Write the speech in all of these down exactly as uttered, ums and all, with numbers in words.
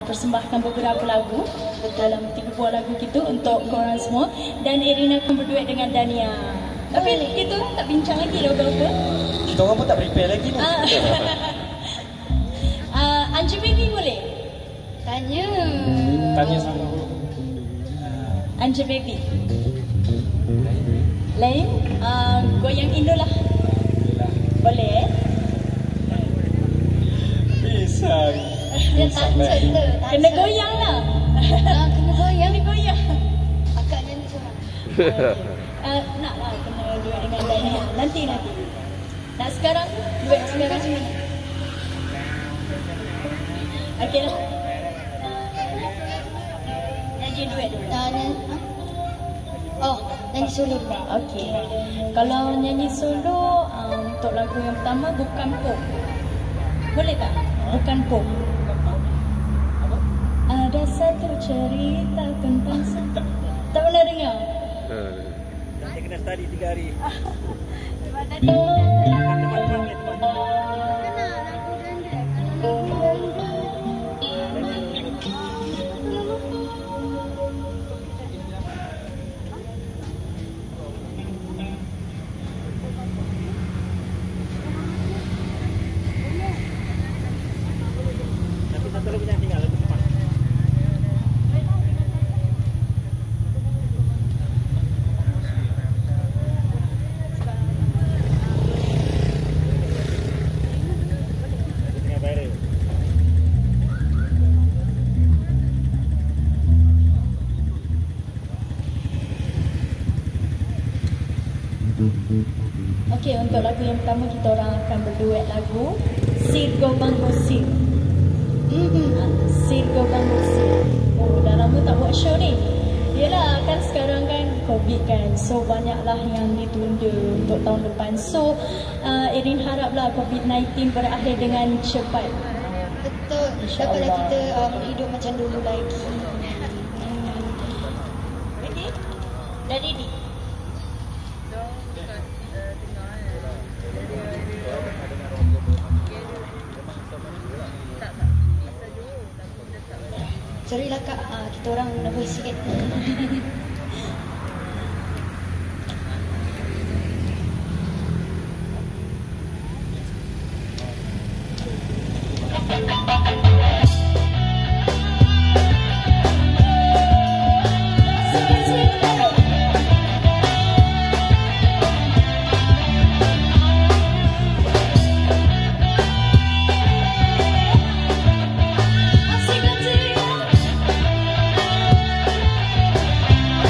persembahkan beberapa lagu dalam tiga buah lagu gitu untuk korang semua. Dan Irina akan berduet dengan Dania. Tapi kita orang tak bincang lagi dah apa-apa. Kita orang pun tak prepare lagi ni. Ah. uh, Anja Baby boleh? Tanya. Tanya sama. Anja Baby. Lain? Uh, goyang Indo lah. Boleh? Bisa. Dia tak cerita. Kena goyang lah. Ah, kena goyang. Kena goyang. Akak nyanyi seorang. Uh, nak lah kena duet dengan Dania. Nanti nanti. Nak sekarang? Duet sekarang? Okey lah. Nyanyi duet dulu. Ah, nyanyi. Oh, nyanyi solo dulu. Okey. Kalau nyanyi solo, um, untuk lagu yang pertama Bukan Pop. Boleh tak? Bukan Pop. Ada satu cerita tentang sa- tak pernah dengar? Nanti kena study tiga hari. Sebab tadi Nanti satu lagu yang tinggal lagu depan. Tengah viral. Okey, untuk lagu yang pertama kita orang akan berduet lagu Sirgo Bango Sir. Mm-hmm. Sirgo Bango Sir. Oh, dah lama tak buat show ni. Yelah, kan sekarang kan COVID kan. So, banyaklah yang ditunda untuk tahun depan. So, uh, Erin haraplah COVID sembilan belas berakhir dengan cepat. Betul. InsyaAllah. Dapatlah kita um, hidup macam dulu lagi. Okey. Dari ni. Sorry lah kak, ah, kita orang nervous sikit. Asik, asik.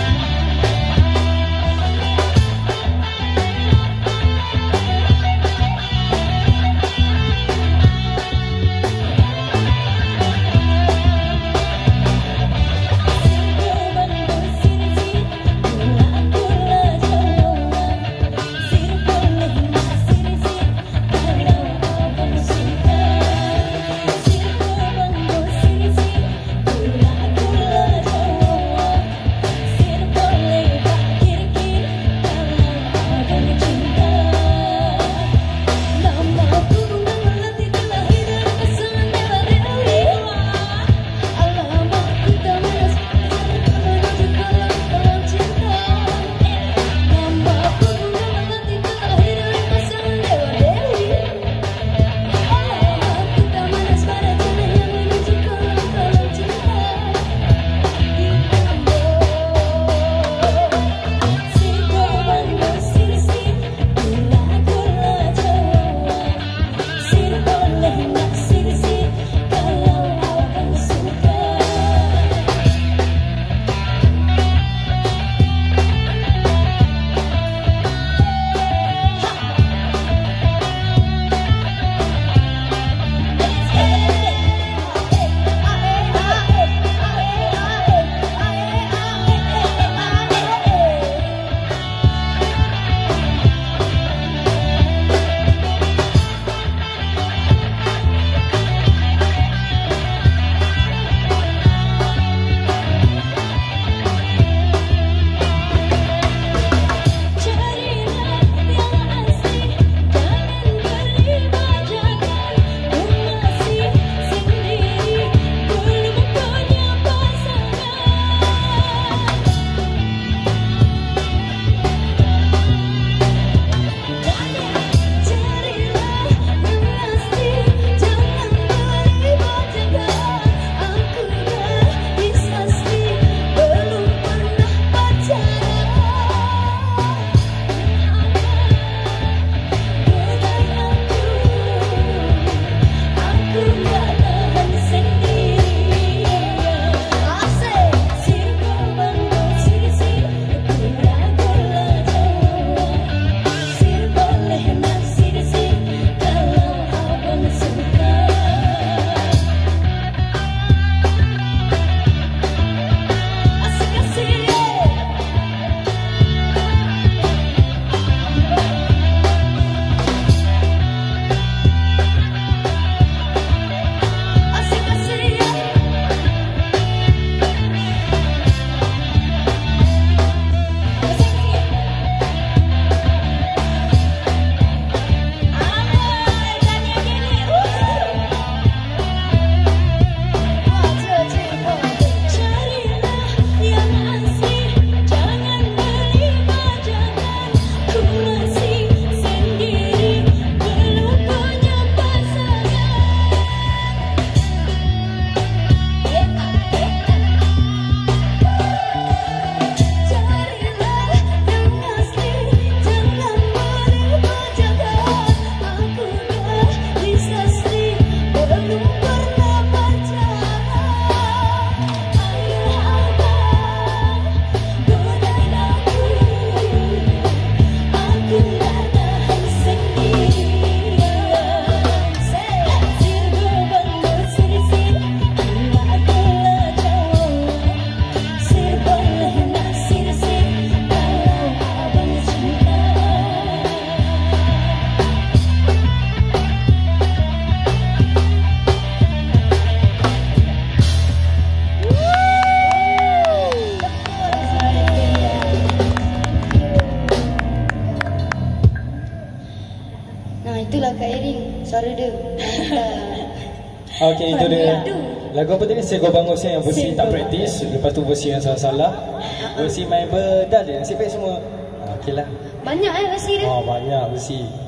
suara dia. Mantap. Okey, itu dia. Aduh. Lagu apa tadi? Sego Bangun Siang yang versi Sego tak praktis. Lepas tu versi yang salah-salah. Versi main berdal je. Nasib baik semua. Ah, okey lah. Banyak eh versi dia. Oh, banyak versi.